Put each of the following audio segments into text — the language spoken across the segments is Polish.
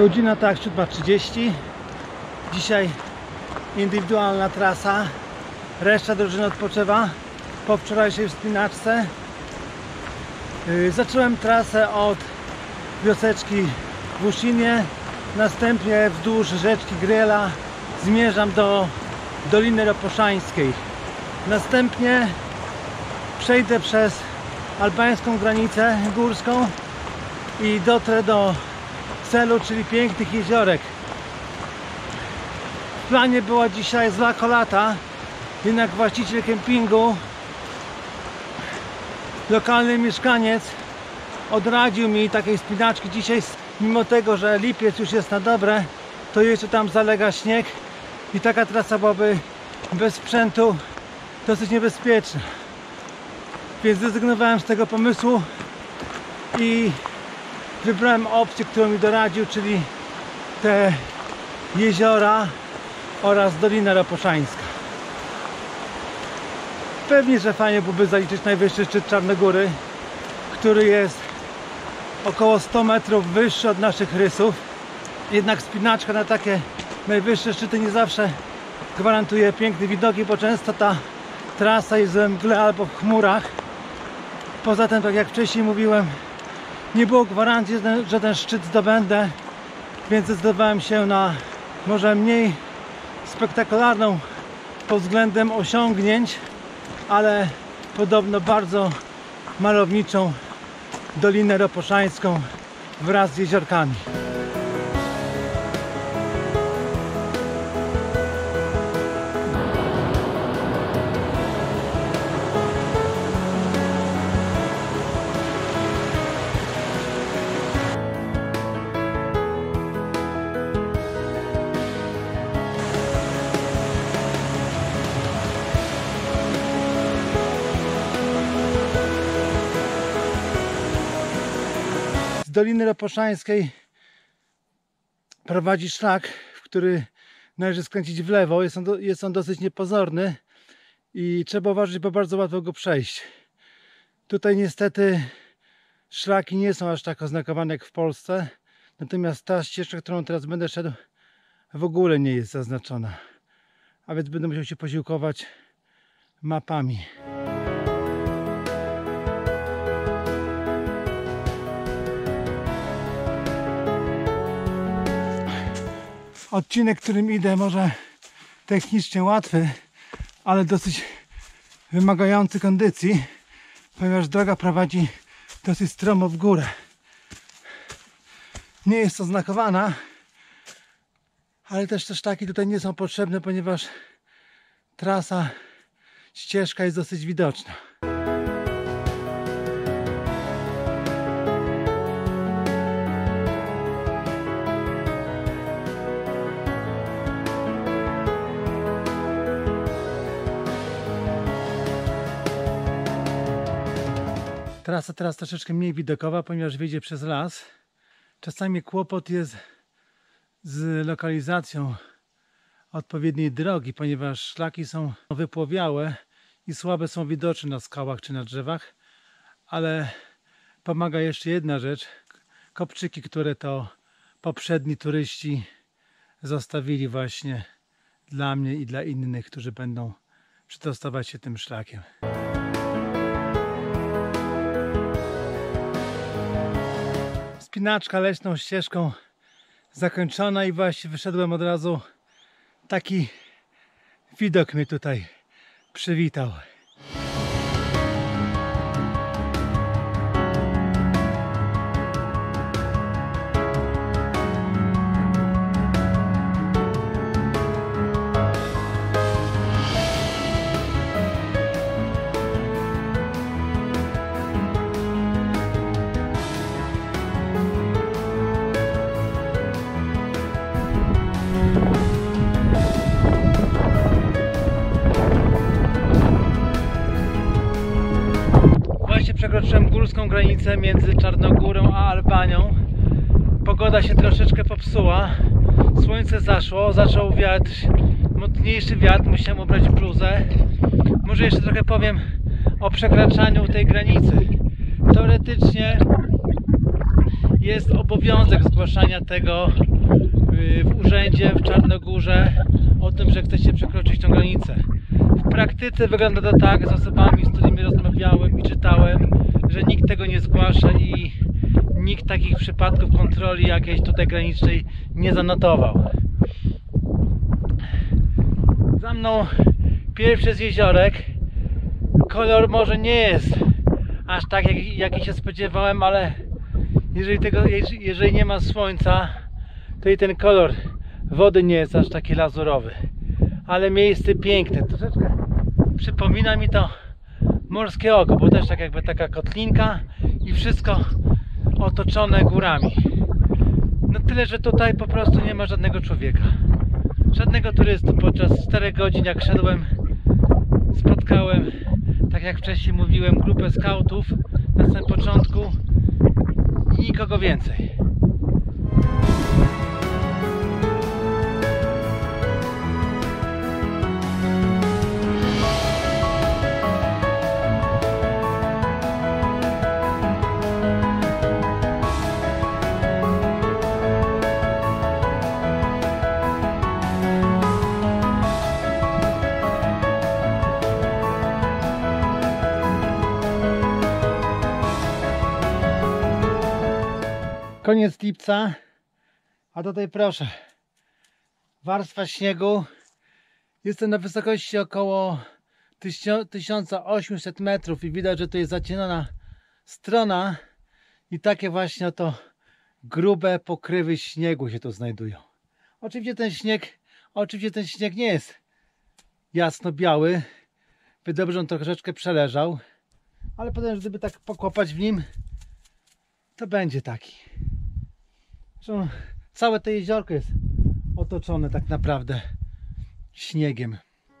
Godzina tak 7:30. Dzisiaj indywidualna trasa. Reszta drużyny odpoczywa po wczorajszej wspinaczce. Zacząłem trasę od wioseczki w Uszynie. Następnie wzdłuż rzeczki Gryla zmierzam do Doliny Roposzańskiej. Następnie przejdę przez albańską granicę górską i dotrę do celu, czyli pięknych jeziorek. W planie była dzisiaj zła kolata, jednak właściciel kempingu, lokalny mieszkaniec, odradził mi takiej wspinaczki dzisiaj. Mimo tego, że lipiec już jest na dobre, to jeszcze tam zalega śnieg i taka trasa byłaby bez sprzętu dosyć niebezpieczna. Więc zrezygnowałem z tego pomysłu i wybrałem opcję, którą mi doradził, czyli te jeziora oraz Dolina Roposzańska. Pewnie, że fajnie byłoby zaliczyć najwyższy szczyt Czarnogóry, który jest około 100 metrów wyższy od naszych rysów. Jednak wspinaczka na takie najwyższe szczyty nie zawsze gwarantuje piękne widoki, bo często ta trasa jest we mgle albo w chmurach. Poza tym, tak jak wcześniej mówiłem, nie było gwarancji, że ten szczyt zdobędę, więc zdecydowałem się na może mniej spektakularną pod względem osiągnięć, ale podobno bardzo malowniczą Dolinę Roposzańską wraz z jeziorkami. Z Doliny Roposzańskiej prowadzi szlak, w który należy skręcić w lewo. Jest on dosyć niepozorny i trzeba uważać, bo bardzo łatwo go przejść. Tutaj niestety szlaki nie są aż tak oznakowane jak w Polsce, natomiast ta ścieżka, którą teraz będę szedł, w ogóle nie jest zaznaczona, a więc będę musiał się posiłkować mapami. Odcinek, którym idę, może technicznie łatwy, ale dosyć wymagający kondycji, ponieważ droga prowadzi dosyć stromo w górę. Nie jest oznakowana, ale też te szlaki tutaj nie są potrzebne, ponieważ trasa, ścieżka jest dosyć widoczna. Trasa teraz troszeczkę mniej widokowa, ponieważ wyjdzie przez las. Czasami kłopot jest z lokalizacją odpowiedniej drogi, ponieważ szlaki są wypłowiałe i słabe są widoczne na skałach czy na drzewach, ale pomaga jeszcze jedna rzecz. Kopczyki, które to poprzedni turyści zostawili właśnie dla mnie i dla innych, którzy będą przedostawać się tym szlakiem. Wspinaczka leśną ścieżką zakończona i właśnie wyszedłem od razu. Taki widok mnie tutaj przywitał. Przekroczyłem górską granicę między Czarnogórą a Albanią. Pogoda się troszeczkę popsuła. Słońce zaszło, zaczął wiatr, mocniejszy wiatr, musiałem ubrać bluzę. Może jeszcze trochę powiem o przekraczaniu tej granicy. Teoretycznie jest obowiązek zgłaszania tego w urzędzie w Czarnogórze o tym, że chcecie przekroczyć tą granicę. W praktyce wygląda to tak, z osobami, z którymi rozmawiałem i czytałem, że nikt tego nie zgłasza i nikt takich przypadków kontroli jakiejś tutaj granicznej nie zanotował. Za mną pierwszy z jeziorek. Kolor może nie jest aż tak jaki się spodziewałem, ale jeżeli nie ma słońca, to i ten kolor wody nie jest aż taki lazurowy. Ale miejsce piękne. Troszeczkę przypomina mi to Morskie Oko, bo też tak jakby taka kotlinka i wszystko otoczone górami. No tyle, że tutaj po prostu nie ma żadnego człowieka. Żadnego turysty. Podczas 4 godzin jak szedłem, spotkałem, tak jak wcześniej mówiłem, grupę skautów na samym początku i nikogo więcej. Koniec lipca, a tutaj proszę, warstwa śniegu. Jestem na wysokości około 1800 metrów i widać, że to jest zacieniona strona i takie właśnie oto grube pokrywy śniegu się tu znajdują. Oczywiście ten śnieg nie jest jasno-biały, dobrze on troszeczkę przeleżał, ale potem gdyby tak pokopać w nim, to będzie taki. Zresztą całe to jeziorko jest otoczone tak naprawdę śniegiem.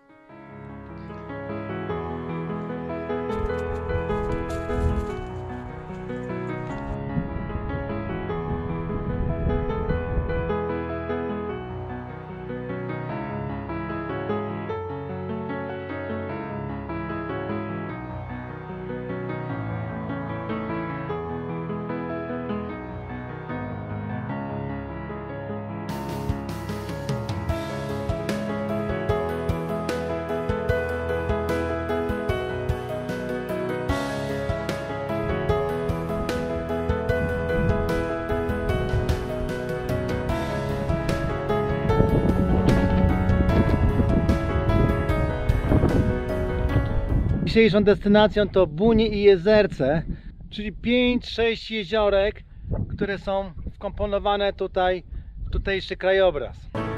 Dzisiejszą destynacją to Bunie i Jezerce, czyli 5-6 jeziorek, które są wkomponowane tutaj w tutejszy krajobraz.